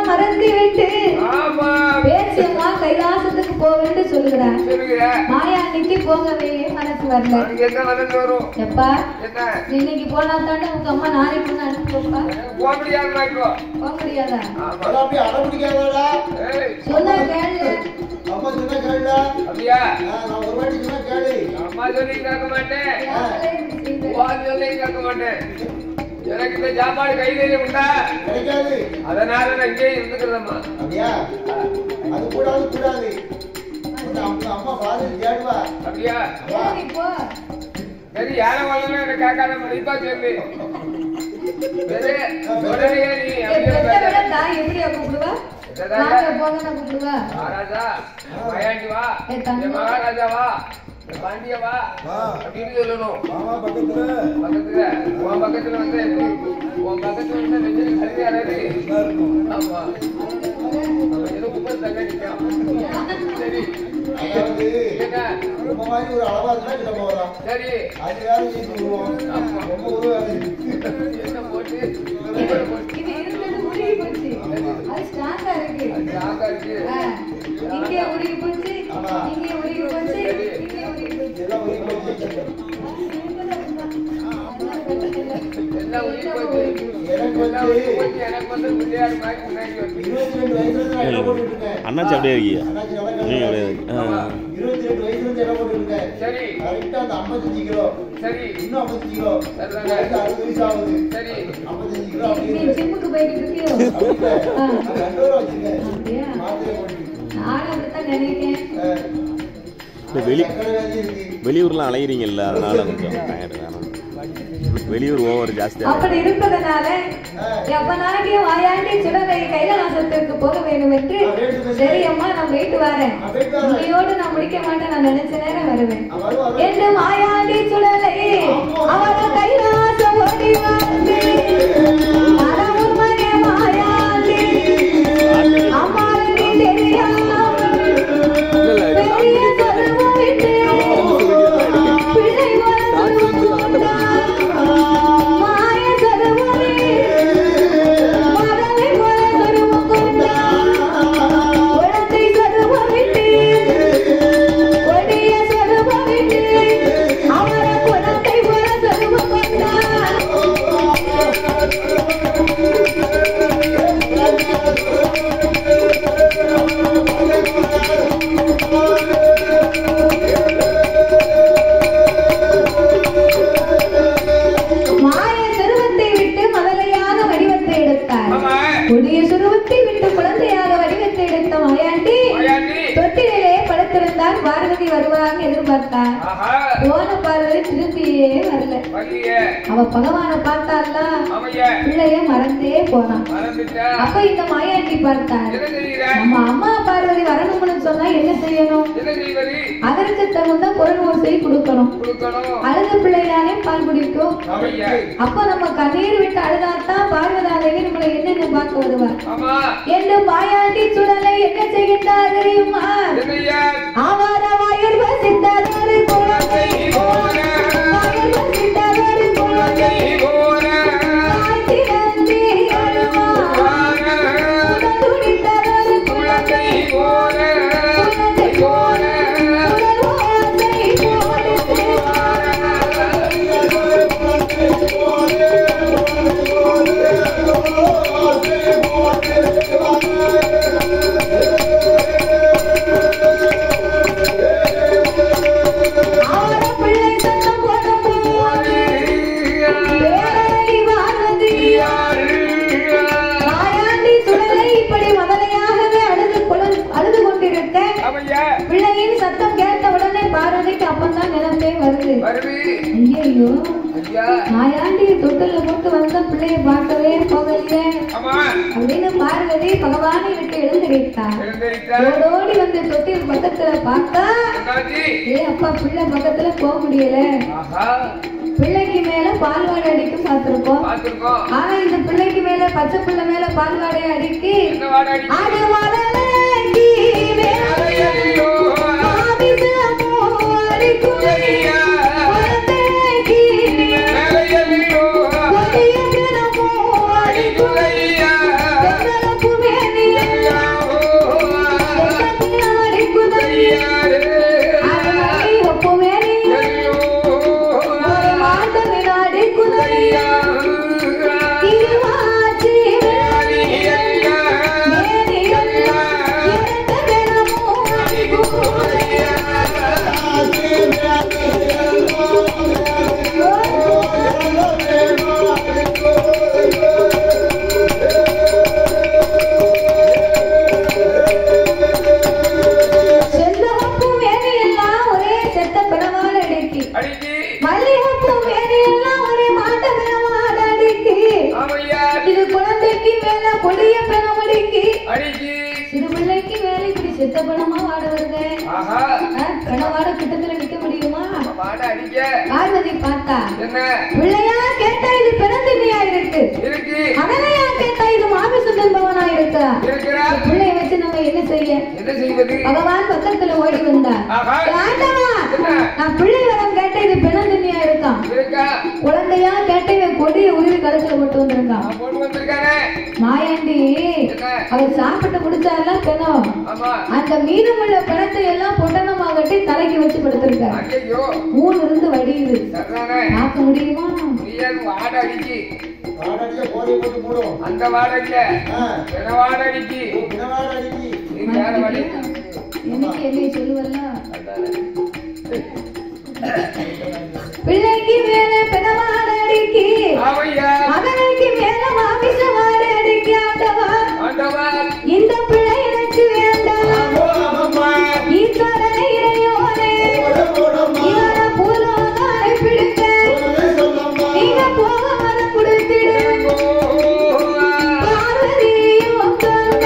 மறந்து விட்டு பேச்சியம்மா கைலாசத்துக்கு போவேன்னு சொல்லுகிறார். மாயாண்டிக்கு போகவே மனசு வரல. எப்பா இன்னைக்கு போனா தானே உங்க அம்மா நாளைக்கு வந்து அனுப்புப்பா. போக முடியாதா? சொன்னா கேளு. அம்மா சொன்னா கேளுடா. அப்படியே நான் ஒரு வாட்டி சொன்னா கேளு. அம்மா சொல்லி கேட்க மாட்டேன். சொல்லி கேட்க மாட்டேன். எனக்கு இந்த சாப்பாடு கையிலே உண்டா? கிடைக்காது. அதனால நான் இங்கே இருந்துக்கிறேம்மா. அப்படியா? அது கூடாது. அம்மா பாரு கேடுவா. அப்படியா? சரி போ. சரி யார வரணும் எனக்கு கேட்காத மதிப்பா சொல்லு. சரி உடனே நீ அப்படியே தாய் எப்படியா கூப்பிடுவா? ராஜா போங்கன்னு கூப்பிடுவா. ராஜா மயாண்டி வா. மகாராஜா வா. பாண்டியா வா அப்படின்னு சொல்லணும். பக்கத்துல வந்து உன் பக்கத்துல வந்து நெஞ்சில் கல்வி அறாது. ஆமா ஏதோ குப்பை தங்க நிற்கும். சரி ரொம்ப மாதிரி ஒரு அளவா இருந்தா போகலாம். சரி அது வேற என்ன போட்டு அண்ணாச்சி அப்படியே இருக்கீங்க. 22 வயசுல இடம் போட்டுருக்கேன். சரி கரெக்டா அந்த 55 கிலோ. சரி இன்னும் 55 கிலோ. 60 வயசு ஆகுது. சரி 55 கிலோ அப்படியே ஜிம்முக்கு போயிட்டு இருக்கியோ? அது 2 ரூபா வச்சிருக்கேன். அப்படியே மாத்திரை போட்டு நான் அப்படிதான் நினைக்கிறேன். வெளியூர்லாம் அலையிறீங்கல்ல, அதனால கொஞ்சம் டயர்ட் வேணும். வெளியூர் ஓவர் ஜாஸ்தியா அப்படி இருப்பதனால எப்பனாலும் வாயாண்டி சுடலை கைலாசத்திற்கு போக வேண்டும் என்று சரி அம்மா நான் போயிட்டு வரேன். உன்னையோடு நான் முடிக்க மாட்டேன், நான் நினைச்ச நேரம் வருவேன் என்று வாயாண்டி சுடலை அவர கைலாசம் ஓடி வந்து மாயாண்டி அம்மாவுக்கு தெரியாமல் பார்வதி வருவாங்க எதிர்பார்த்தான். போன பார்வதி திரும்பியே வரல. அவ பகவானை பார்த்தால பிள்ளைய மறந்தே போனான். அப்ப இந்த மாயாண்டி பார்த்தார், நம்ம அம்மா பார்வதி வரணும்னு சொன்னா என்ன செய்யணும்? அதற்கு தகுந்த குரல் ஓசை கொடுக்கணும். அழுத பிள்ளைதானே பால் குடிக்கும். அப்ப நம்ம கண்ணீர் விட்டு அழுதாத்தான் பார்வதாதேவி நம்மளை என்னென்ன பார்க்க வருவார் என்று மாயாண்டி சுடலை என்ன செய்கின்றார் தெரியுமா? அவர வாயில் வசித்ததொரு குழந்தை போல, வாயில் வசித்ததொரு குழந்தை போல, காய்ச்சிறந்தி அழுவார், துடித்ததொரு குழந்தை போல, குழந்தை போல, குழந்தை பிள்ளையின் சத்தம் கேட்ட உடனே பார்வதிக்கு அப்பந்தான் நினைப்பே வருது. ஐயோ மாயாண்டி தொட்டில போட்டு வந்த பிள்ளைய பார்க்கவே போகலையே அப்படின்னு பார்வதி பகவானை விட்டு எழுந்திருத்தார். ஓடோடி வந்து தொட்டில் பக்கத்துல பார்த்தா அப்பா பிள்ளை பக்கத்துல போக முடியல. பிள்ளைக்கு மேல பால்வாடை அடிக்கும் பார்த்திருக்கோம். ஆனா இந்த பிள்ளைக்கு மேல பச்சை பிள்ளை மேல பால்வாடை அடிக்கி மேனி சிறு பிள்ளைக்கு வேலை இப்படி செத்த பணமா வாட வருது. கணவாட கிட்டத்துல நிக்க முடியுமா? பார்வதி பார்த்தா பிள்ளையா கேட்டா இது பிறந்தினியா இருக்கு, அவனையா கேட்டா இது மாமிசந்தன் பவனா இருக்கா. பிள்ளைய வச்சு நம்ம என்ன செய்ய? பகவான் பக்கத்துல ஓடி வந்தா, நான் பிள்ளை வரம் கேட்ட இது பிறந்தினியா இருக்கான், குழந்தையா கேட்ட இவன் கொடிய உயிர் கழுத்துல போட்டு வந்திருக்கான். மாயாண்டி அவர் சாப்பிட்டு முடிச்சாரெல்லாம் பிணம், அந்த மீதமுள்ள பிணத்தை எல்லாம் பொட்டணமா கட்டி தலைக்கு வச்சு படுத்திருக்காரு. மூணு இருந்து வடியுது, பார்க்க முடியுமா? என்னைக்கு என்னை சொல்லுவல்ல, பிள்ளைக்கு மேல பிணவாட அடிக்கி, மகனுக்கு மேல மாமிச வாட அடிக்கி. ஆண்டவா, இந்த பிள்ளை எனக்கு வேண்டாம், ஈஸ்வரனை இறையோனே இவர பூலோகனை பிடிக்க நீங்க போக மனம் கொடுத்திடு. பார்வதியும்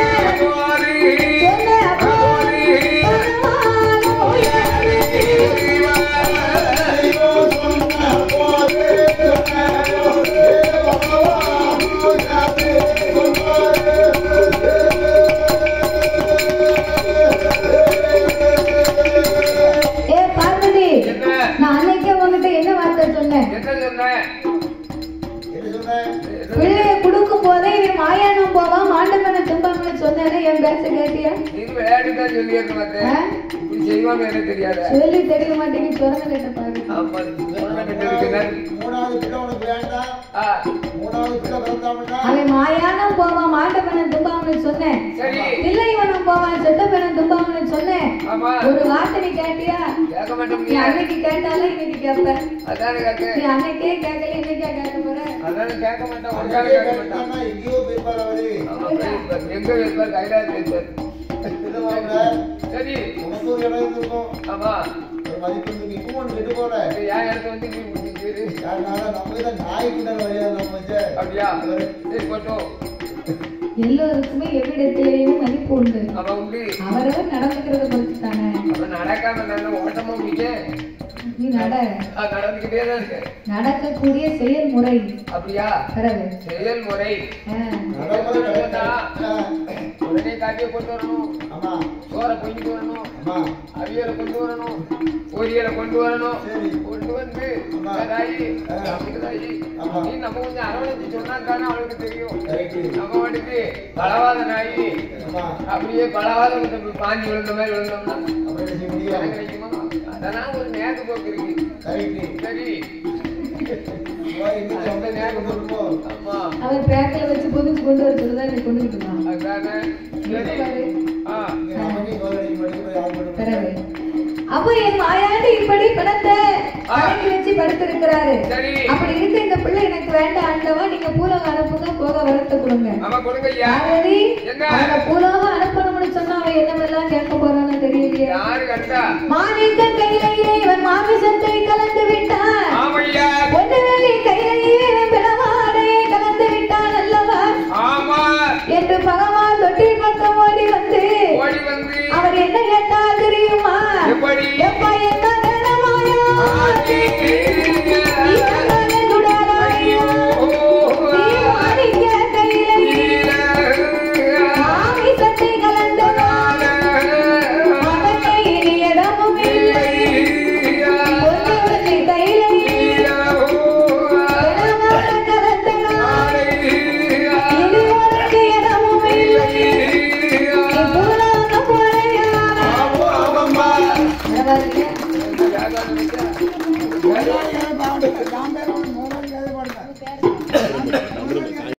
பிள்ளைய கொடுக்கும் போதே இவன் மாயானம் போவான் மாண்டவனை தும்பாங்கன்னு சொன்னேன்னு என் பேச கேட்டியா? சொல்லி தெரிய மாட்டேங்க, சொன்ன கேட்ட பாரு. அவன் மாயானம் போவான் மாண்டவனை தும்பாங்கன்னு சொன்னேன், இல்லை இவனும் போவான் செத்தவனை தும்பாங்கன்னு சொன்னேன். ஒரு வார்த்தை நீ கேட்டியா? நீ அன்னைக்கு கேட்டாலும் இன்னைக்கு கேட்ப, நீ அன்னைக்கே கேட்கல இன்னைக்கே கேட்க போற. எல்லோருக்குமே எவ்விடத்திலேயும் மதிப்பு உண்டு, அவரவர் நடந்துக்கிறத பொறுத்து தானே. நீ நடக்கக்கூடிய செயல்முறை அப்படியா? செயல்முறை உடனே காட்டிய கொண்டு வரணும், சோறை பொங்கிட்டு வரணும், அவியலை கொண்டு வரணும், பொரியலை கொண்டு வரணும், கொண்டு வந்து நீ நம்ம கொஞ்சம் அரவணைச்சு சொன்னா தானே அவளுக்கு தெரியும். நம்ம வாட்டுக்கு பலவாத நாயி அப்படியே பலவாத பாஞ்சி விழுந்த மாதிரி விழுந்தோம்னா கிடைக்குமா? அதெல்லாம் ஒரு நேரத்து போக்கு இருக்கு. சரி, அவர் பேக்கல வச்சு பொதிச்சு கொண்டு வர சொல்லுதான் நீ கொண்டுகிட்டு அப்போ என் மாயாண்டி இப்படி பணத்தை அடக்கி வச்சு படுத்திருக்கிறாரு. அப்படி இருக்க இந்த பிள்ளை எனக்கு வேண்டாம் ஆண்டவா, நீங்க பூலோகம் அனுப்புங்க, போக வரத்து கொடுங்க. பூலோகம் அனுப்பணும்னு சொன்னா அவன் என்னவெல்லாம் கேட்க போறான்னு தெரியலையே. மாணிக்க கையிலேயே இவன் மாமிசத்தை கலந்து விட்டான், பொன்னுவேலி கையிலேயே இவன் பிளவாடையை கலந்து விட்டான் அல்லவா என்று பகவான் தொட்டில் பக்கம் ஓடி வந்து அவர் என்ன கேட்டால் தெரியுமா? எப்பா என்ன வேணமாயா